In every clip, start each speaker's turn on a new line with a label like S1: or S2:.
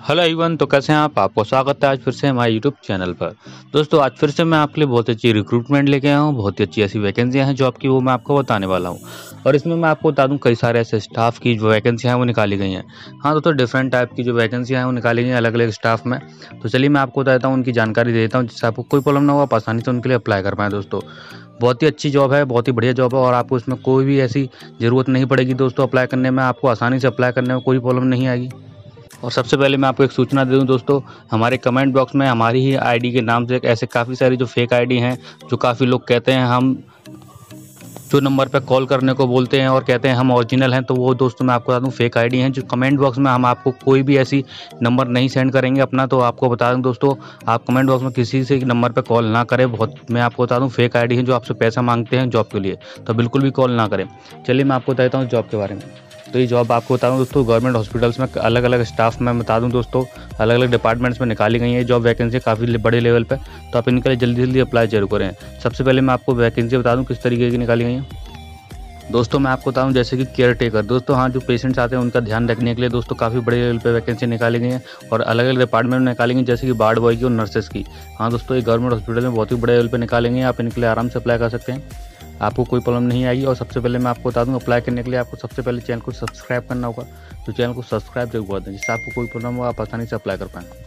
S1: Hello everyone, तो कैसे हैं आप? आपको स्वागत है आज फिर से हमारे यूट्यूब चैनल पर। दोस्तों, आज फिर से मैं आपके लिए बहुत अच्छी रिक्रूटमेंट लेके आया हूँ। बहुत ही अच्छी ऐसी वैकेंसियाँ हैं जॉब की, वो मैं आपको बताने वाला हूँ। और इसमें मैं आपको बता दूँ, कई सारे ऐसे स्टाफ की जो वैकेंसियाँ हैं वो निकाली गई हैं। हाँ दोस्तों, डिफरेंट टाइप की जो वैकेंसियाँ हैं वो निकाली गई हैं अलग अलग स्टाफ में। तो चलिए मैं आपको बताता हूँ, उनकी जानकारी देता हूँ, जिससे आपको कोई प्रॉब्लम ना हो, आप आसानी से उनके लिए अप्लाई कर पाएँ। दोस्तों, बहुत ही अच्छी जॉब है, बहुत ही बढ़िया जॉब है और आपको इसमें कोई भी ऐसी ज़रूरत नहीं पड़ेगी दोस्तों अप्लाई करने में। आपको आसानी से अप्लाई करने में कोई प्रॉब्लम नहीं आएगी। और सबसे पहले मैं आपको एक सूचना दे दूं दोस्तों, हमारे कमेंट बॉक्स में हमारी ही आईडी के नाम से ऐसे काफ़ी सारी जो फेक आईडी हैं, जो काफ़ी लोग कहते हैं हम जो नंबर पे कॉल करने को बोलते हैं और कहते हैं हम ओरिजिनल हैं, तो वो दोस्तों मैं आपको बता दूं फेक आईडी हैं। जो कमेंट बॉक्स में हम आपको कोई भी ऐसी नंबर नहीं सेंड करेंगे अपना, तो आपको बता दूं दोस्तों, आप कमेंट बॉक्स में किसी से नंबर पे कॉल ना करें। बहुत मैं आपको बता दूं फेक आईडी हैं जो आपसे पैसा मांगते हैं जॉब के लिए, तो बिल्कुल भी कॉल ना करें। चलिए मैं आपको बताता हूँ जॉब के बारे में। तो ये जॉब आपको बता दूं दोस्तों, गवर्नमेंट हॉस्पिटल्स में अलग अलग स्टाफ में बता दूं दोस्तों, अलग अलग डिपार्टमेंट्स में निकाली गई है जॉब वैकेंसी काफ़ी बड़े लेवल पे। तो आप इनके लिए जल्दी जल्दी अप्लाई जरूर करें। सबसे पहले मैं आपको वैकेंसी बता दूं किस तरीके की निकाली गई है। दोस्तों मैं आपको बताऊं, जैसे कि केयर टेकर दोस्तों, हाँ जो पेशेंट्स आते हैं उनका ध्यान रखने के लिए दोस्तों काफ़ी बड़े लेवल पे वैकेंसी निकाली गई है और अलग अलग डिपार्टमेंट में निकाली गई, जैसे कि वार्ड बॉय की और नर्सेस की। हाँ दोस्तों, ये गवर्नमेंट हॉस्पिटल में बहुत ही बड़े लेवल पे निकाले गए हैं, आप इनके लिए आराम से अप्लाई कर सकते हैं, आपको कोई प्रॉब्लम नहीं आएगी। और सबसे पहले मैं आपको बता दूं, अप्लाई करने के लिए आपको सबसे पहले चैनल को सब्सक्राइब करना होगा। तो चैनल को सब्सक्राइब जरूर कर दें, जिससे आपको कोई प्रॉब्लम हो आप आसानी से अप्लाई कर पाएँ।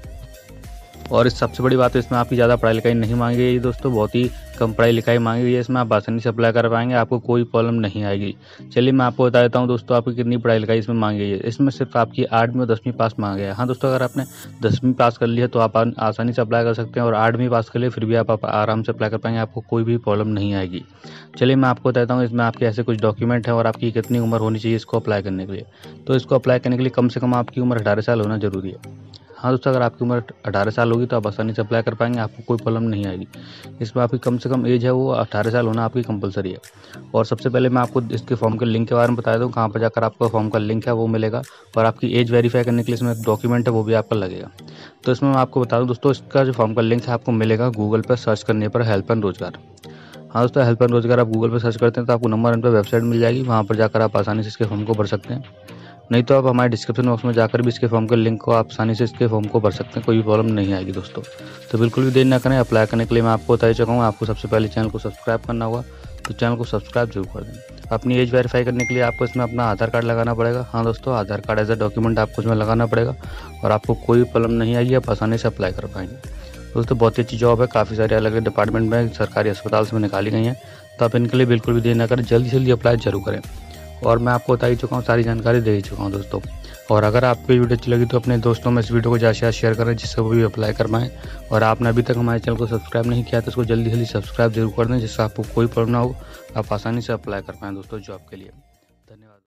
S1: और इस सबसे बड़ी बात है, इसमें आपकी ज़्यादा पढ़ाई लिखाई नहीं मांगी गई दोस्तों, बहुत ही कम पढ़ाई लिखाई मांगी गई है। इसमें आप आसानी से अप्लाई कर पाएंगे, आपको कोई प्रॉब्लम नहीं आएगी। चलिए मैं आपको बता देता हूँ दोस्तों, आपकी कितनी पढ़ाई लिखाई इसमें मांगी गई है। इसमें सिर्फ आपकी 8वीं और 10वीं पास मांगा गया है। हाँ दोस्तों, अगर आपने 10वीं पास कर लिया तो आप आसानी से अप्लाई कर सकते हैं, और 8वीं पास कर लिए फिर भी आप आराम से अप्लाई कर पाएंगे, आपको कोई भी प्रॉब्लम नहीं आएगी। चलिए मैं आपको बताता हूँ, इसमें आपके ऐसे कुछ डॉक्यूमेंट हैं और आपकी कितनी उम्र होनी चाहिए इसको अप्लाई करने के लिए। तो इसको अप्लाई करने के लिए कम से कम आपकी उम्र 18 साल होना जरूरी है। हाँ दोस्तों, अगर आपकी उम्र 18 साल होगी तो आप आसानी से अप्लाई कर पाएंगे, आपको कोई प्रॉब्लम नहीं आएगी। इसमें आपकी कम से कम एज है वो 18 साल होना आपकी कंपलसरी है। और सबसे पहले मैं आपको इसके फॉर्म के लिंक के बारे में बता दूँ, कहाँ पर जाकर आपको फॉर्म का लिंक है वो मिलेगा। और आपकी एज वेरीफाई करने के लिए इसमें एक डॉक्यूमेंट है वो भी आपका लगेगा। तो इसमें मैं आपको बता दूँ दोस्तों, इसका जो फॉर्म का लिंक है आपको मिलेगा गूगल पर सर्च करने पर, हेल्प एंड रोजगार। हाँ दोस्तों, हेल्प एंड रोजगार आप गूगल पर सर्च करते हैं तो आपको नंबर 1 पर वेबसाइट मिल जाएगी, वहाँ पर जाकर आप आसानी से इसके फॉर्म को भर सकते हैं। नहीं तो आप हमारे डिस्क्रिप्शन बॉक्स में जाकर भी इसके फॉर्म के लिंक को आप आसानी से इसके फॉर्म को भर सकते हैं, कोई भी प्रॉब्लम नहीं आएगी दोस्तों। तो बिल्कुल भी देर ना करें, अप्लाई करने के लिए मैं आपको बता चुका हूँ, आपको सबसे पहले चैनल को सब्सक्राइब करना होगा। तो चैनल को सब्सक्राइब जरूर कर दें। अपनी एज वेरीफाई करने के लिए आपको इसमें अपना आधार कार्ड लगाना पड़ेगा। हाँ दोस्तों, Aadhaar card as a document आपको इसमें लगाना पड़ेगा और आपको कोई प्रॉब्लम नहीं आएगी, आप आसानी से अप्लाई कर पाएंगे। दोस्तों बहुत ही अच्छी जॉब है, काफ़ी सारे अलग अलग डिपार्टमेंट में सरकारी अस्पताल से निकाली गई हैं। तो आप इनके लिए बिल्कुल भी देर ना करें, जल्दी जल्दी अप्लाई जरूर करें। और मैं आपको बता ही चुका हूँ, सारी जानकारी दे ही चुका हूँ दोस्तों। और अगर आपको वीडियो अच्छी लगी तो अपने दोस्तों में इस वीडियो को ज़्यादा शेयर करें, जिससे वो भी अप्लाई कर पाएँ। और आपने अभी तक हमारे चैनल को सब्सक्राइब नहीं किया तो इसको जल्दी जल्दी सब्सक्राइब जरूर कर दें, जिससे आपको कोई प्रॉब्लम ना हो, आप आसानी से अप्लाई कर पाएँ दोस्तों जॉब के लिए।